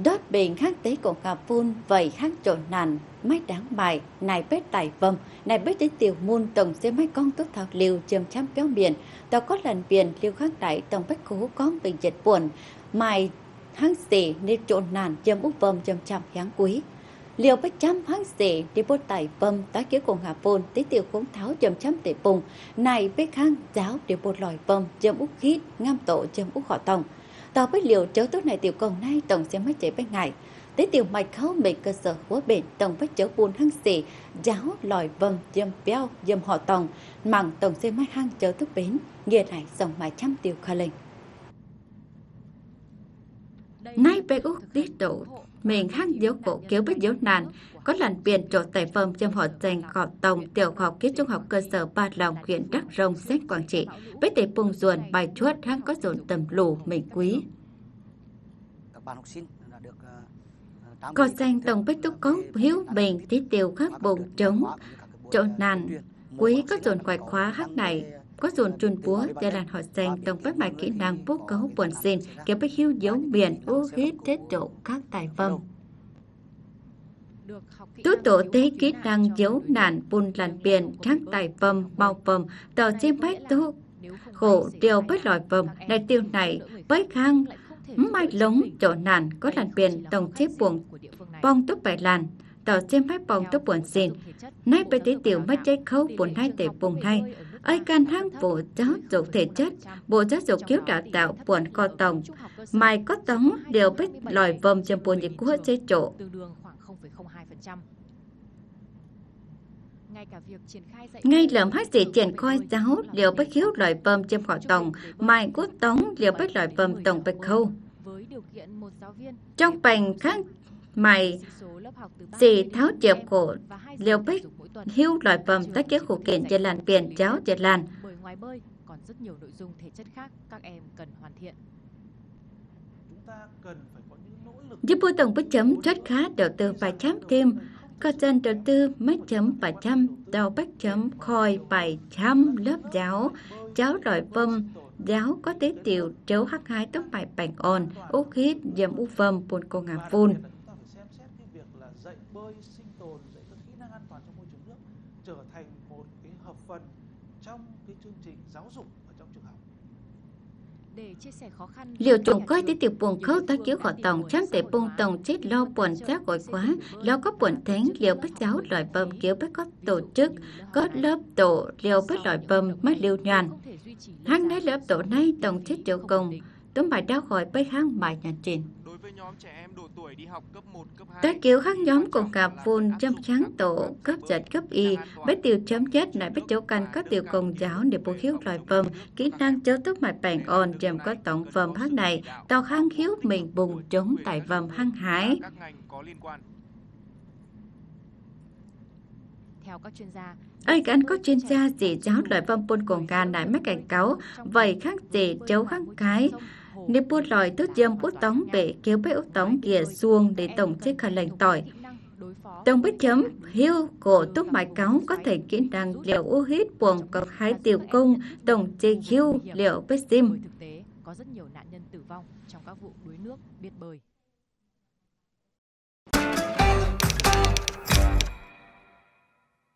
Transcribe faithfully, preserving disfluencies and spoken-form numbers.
Đốt bình khắc tế của ngà phun vậy khắc trộn nàn máy đáng bài này bết tài vâm này bết đến tiểu môn tổng xe máy con tốt thảo liều châm chăm kéo biển tàu có lần biển liều khắc đại tổng bách cố con bình dịch buồn mài hăng xỉ nên trộn nàn châm úp vâm châm chăm kháng quý liều bách chăm hăng xỉ đi bốt tài vâm tái kế của ngà phun tí tiểu khống tháo châm chăm tệ bùng này bết khang giáo để bột lòi vâm châm úp khít ngam tổ châm úp họ tòng tàu bách liều chấu tốt này tiểu công nay tổng xe máy chạy bách ngại tế tiểu mạch khâu mình cơ sở húa bền tổng bách chấu buôn hăng xỉ giáo lòi vâm dâm béo dâm họ tòng mảng tổng xe máy hăng chấu thức bến nghe lại dòng mái trăm tiêu khả lệnh nay bê úc tiết độ mình hăng dấu cổ kéo bách dấu nàn có lần biển trộn tài vâm trong họ dành họ tòng tiểu học kết trung học cơ sở Ba Lòng huyện Đắk Rông xét Quảng Trị với tề bùng ruồn bài chuốt hăng có dồn tầm lù mình quý có danh tổng bách túc có hiếu bình tí tiêu khắc bùng trống trộn nàn quý có dồn quài khóa hắc này có dồn trùn búa để làm họ dành tổng bách bài kỹ năng bố cấu buồn xin kéo bách hiếu dấu biển u hít tết độ các tài vâm tú tổ tế kỹ năng dấu nàn bùn làn biển các tài vâm bao vâm tờ chim bách tú khổ điều bách lòi vâm này tiêu này bách khang mai lống chỗ nàn có làn biển tổng chiếc buồng bong túc bảy làn tờ chim bách bong túc buồn xin nay bê tế tiểu mất cháy khâu buồn hai tể bùng hai ai can hang bộ giáo dục thể chất bộ giáo dục cứu đào tạo buồn co tổng mai có tống điều bách lòi vâm trong buồn dịch của chế chỗ ngay lợm hát sĩ triển coi giáo liều bách hiếu loại vâm trên khỏi tổng mai cốt tống liều bách loại vâm tổng bách khâu trong bành khác mày sĩ tháo chiệp cổ liều bách hiếu loại vâm tác kế khổ kiện trên làn biển giáo trên làn còn rất nhiều nội dung thể chất khác các em cần hoàn thiện. Giúp bố tổng bức chấm rất khá đầu tư bài chấm thêm có dân đầu tư mấy chấm bài chấm đầu bách chấm khoi bài chấm lớp giáo giáo loại vâm giáo có tế tiểu trấu hắc hai tốc bài bành ồn úc hít dầm u vâm buồn cô ngà phun trở thành một cái hợp phần trong cái chương trình giáo dục ở trong trường học. Để chia sẻ khó khăn, liệu trùng coi tế tiểu buồn khâu tác cứu khỏi tổng chăm tế buông tổng chết lo buồn giác gọi quá lo có buồn thánh liệu bách giáo loại bầm kiểu bách có tổ chức có lớp tổ liệu bách loại bầm mất liêu nhàn hăng nấy lớp tổ nay tổng chết triệu cùng tấm bài đau khỏi bách hăng bài nhàn trình tác cứu khác nhóm cùng cả phun chăm trắng tổ cấp giật cấp y với tiêu chấm chết lại với chỗ căn có tiêu cùng giáo để bố khiếu loại vâm kỹ năng chấu tốc mạch bành ồn chèm có tổng vâm hát này tàu hăng khiếu mình bùng trống tại vâm hăng hái. Theo các chuyên gia, ai gắn có chuyên gia gì giáo loại vâm bôn cổng gà nãy mắc cảnh cáo vậy khác gì chấu kháng cái nếu buôn lòi tức dâm bút tống bể kéo bế út tống kìa xuông để tổng chiếc khả lệnh tỏi tổng bích chấm hiếu cổ túc mái cáo có thể kỹ năng liệu u hít buồng cực hái tiểu công tổng chiếc hiếu liệu bế sim thực tế có rất nhiều nạn nhân tử vong trong các vụ đuối nước biết bơi.